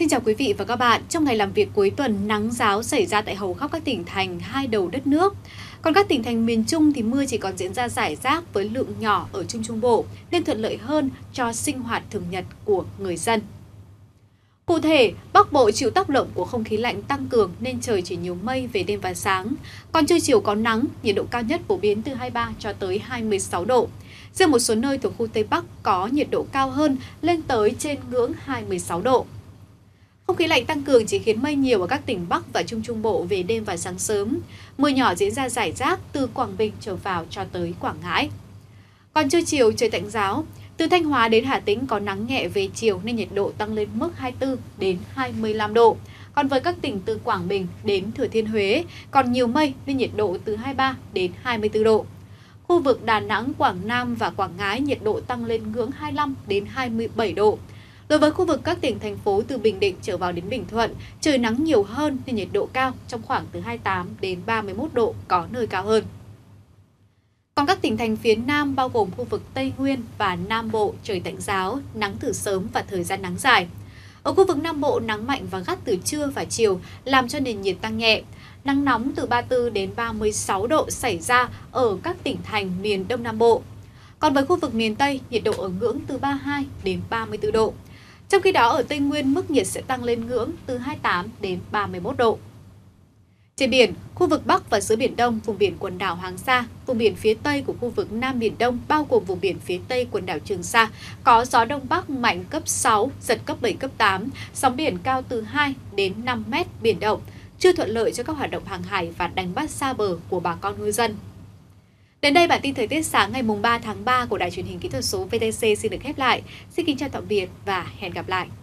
Xin chào quý vị và các bạn. Trong ngày làm việc cuối tuần, nắng ráo xảy ra tại hầu khắp các tỉnh thành hai đầu đất nước. Còn các tỉnh thành miền Trung thì mưa chỉ còn diễn ra rải rác với lượng nhỏ ở Trung Trung Bộ, nên thuận lợi hơn cho sinh hoạt thường nhật của người dân. Cụ thể, Bắc Bộ chịu tác động của không khí lạnh tăng cường nên trời chỉ nhiều mây về đêm và sáng. Còn trưa chiều có nắng, nhiệt độ cao nhất phổ biến từ 23 cho tới 26 độ. Riêng một số nơi thuộc khu Tây Bắc có nhiệt độ cao hơn lên tới trên ngưỡng 26 độ. Không khí lạnh tăng cường chỉ khiến mây nhiều ở các tỉnh Bắc và Trung Trung Bộ về đêm và sáng sớm. Mưa nhỏ diễn ra rải rác từ Quảng Bình trở vào cho tới Quảng Ngãi. Còn trưa chiều trời tạnh ráo, từ Thanh Hóa đến Hà Tĩnh có nắng nhẹ về chiều nên nhiệt độ tăng lên mức 24 đến 25 độ. Còn với các tỉnh từ Quảng Bình đến Thừa Thiên Huế còn nhiều mây nên nhiệt độ từ 23 đến 24 độ. Khu vực Đà Nẵng, Quảng Nam và Quảng Ngãi nhiệt độ tăng lên ngưỡng 25 đến 27 độ. Đối với khu vực các tỉnh, thành phố từ Bình Định trở vào đến Bình Thuận, trời nắng nhiều hơn nên nhiệt độ cao trong khoảng từ 28 đến 31 độ, có nơi cao hơn. Còn các tỉnh thành phía Nam bao gồm khu vực Tây Nguyên và Nam Bộ trời tạnh ráo, nắng từ sớm và thời gian nắng dài. Ở khu vực Nam Bộ nắng mạnh và gắt từ trưa và chiều làm cho nền nhiệt tăng nhẹ. Nắng nóng từ 34 đến 36 độ xảy ra ở các tỉnh thành miền Đông Nam Bộ. Còn với khu vực miền Tây, nhiệt độ ở ngưỡng từ 32 đến 34 độ. Trong khi đó ở Tây Nguyên mức nhiệt sẽ tăng lên ngưỡng từ 28 đến 31 độ. Trên biển, khu vực Bắc và giữa Biển Đông, vùng biển quần đảo Hoàng Sa, vùng biển phía Tây của khu vực Nam Biển Đông bao gồm vùng biển phía Tây quần đảo Trường Sa có gió Đông Bắc mạnh cấp 6, giật cấp 7, cấp 8, sóng biển cao từ 2 đến 5 mét biển động, chưa thuận lợi cho các hoạt động hàng hải và đánh bắt xa bờ của bà con ngư dân. Đến đây bản tin thời tiết sáng ngày 3 tháng 3 của Đài truyền hình kỹ thuật số VTC xin được khép lại. Xin kính chào tạm biệt và hẹn gặp lại.